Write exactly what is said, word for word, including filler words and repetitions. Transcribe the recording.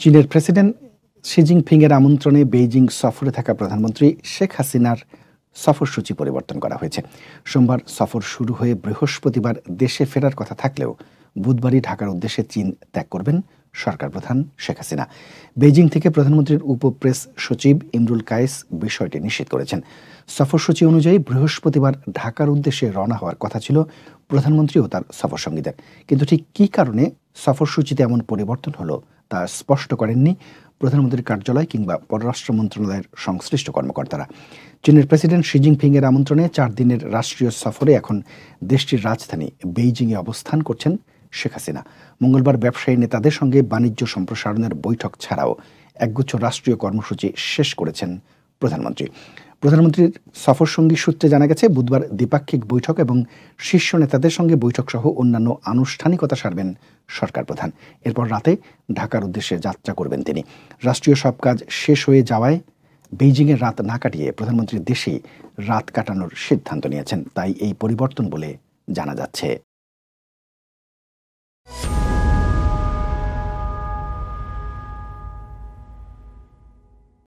চীনের president Xi জিনপিংয়ের আমন্ত্রণে Beijing সফরে থাকা প্রধানমন্ত্রী শেখ হাসিনার সফরসূচি পরিবর্তন করা হয়েছে। সোমবার সফর শুরু হয়ে বৃহস্পতিবার দেশে ফেরার কথা থাকলেও বুধবারই ঢাকার উদ্দেশ্যে চীন ত্যাগ করবেন সরকার প্রধান শেখ হাসিনা। বেইজিং থেকে প্রধানমন্ত্রীর উপপ্রেস সচিব ইমরুল কায়েস বিষয়টি নিশ্চিত করেছেন। সফরসূচি অনুযায়ী বৃহস্পতিবার ঢাকার উদ্দেশ্যে রওনা হওয়ার কথা ছিল প্রধানমন্ত্রী ও তার সফরসঙ্গীদের, কিন্তু ঠিক কী কারণে সফরসূচিতে এমন পরিবর্তন হলো তা স্পষ্ট করেননি প্রধানমন্ত্রীর কার্যালয় কিংবা পররাষ্ট্র মন্ত্রণালয়ের সংশ্লিষ্ট কর্মকর্তারা। চীনের প্রেসিডেন্ট শি জিনপিংয়ের আমন্ত্রণে চার দিনের রাষ্ট্রীয় সফরে এখন দেশটির রাজধানী বেইজিংয়ে অবস্থান করছেন শেখ হাসিনা। মঙ্গলবার ব্যবসায়ী নেতাদের সঙ্গে বাণিজ্য সম্প্রসারণের বৈঠক ছাড়াও একগুচ্ছ রাষ্ট্রীয় কর্মসূচি শেষ করেছেন প্রধানমন্ত্রী। প্রধানমন্ত্রীর সফরসঙ্গী সূত্রে জানা গেছে, বুধবার দ্বিপাক্ষিক বৈঠক এবং শীর্ষ নেতাদের সঙ্গে বৈঠক সহ অন্যান্য আনুষ্ঠানিকতা সারবেন সরকার প্রধান। এরপর রাতে ঢাকার উদ্দেশ্যে যাত্রা করবেন তিনি। রাষ্ট্রীয় সব কাজ শেষ হয়ে যাওয়ায় বেইজিংয়ের রাত না কাটিয়ে প্রধানমন্ত্রী দেশেই রাত কাটানোর সিদ্ধান্ত নিয়েছেন, তাই এই পরিবর্তন বলে জানা যাচ্ছে।